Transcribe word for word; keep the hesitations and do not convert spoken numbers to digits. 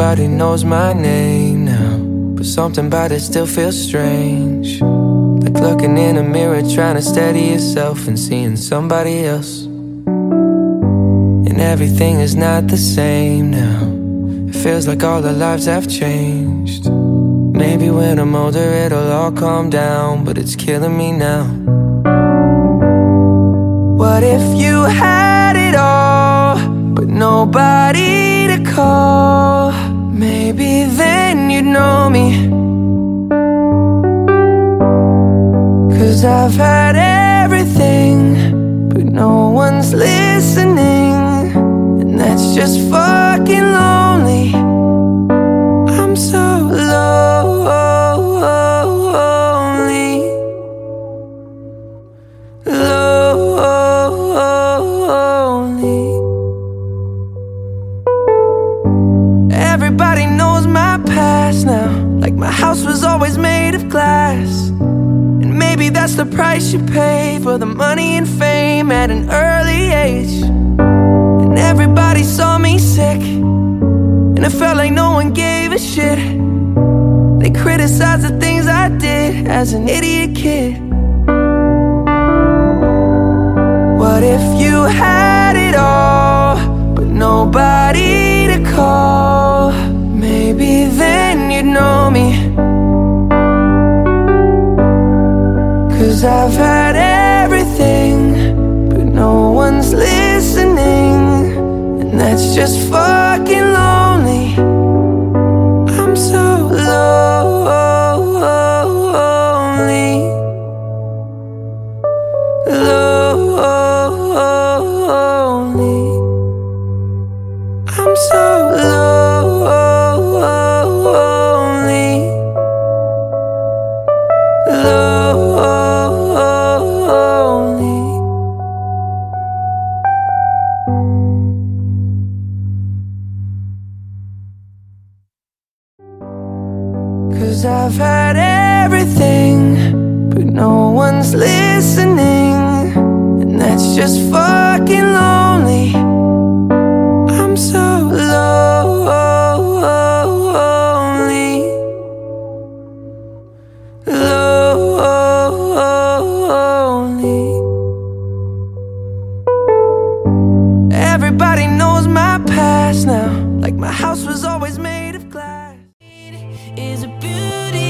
Everybody knows my name now, but something about it still feels strange. Like looking in a mirror, trying to steady yourself and seeing somebody else. And everything is not the same now. It feels like all our lives have changed. Maybe when I'm older it'll all calm down, but it's killing me now. What if you had it all, but nobody to call? Maybe then you'd know me. Cause I've had everything, but no one's listening, and that's just fucking lonely. I'm so lonely, lonely. Everybody knows my past now, like my house was always made of glass. And maybe that's the price you pay for the money and fame at an early age. And everybody saw me sick, and it felt like no one gave a shit. They criticized the things I did as an idiot kid. What if you had it all, but nobody to call? Maybe then you'd know me. Cause I've had everything, but no one's listening, and that's just fucking lonely. I'm so lonely, lonely. I'm so lonely, lonely. Cause I've had everything, but no one's listening, and that's just fucking lonely. I'm so lonely, lonely. Everybody knows my past now, like my house was always made of glass. Is a beauty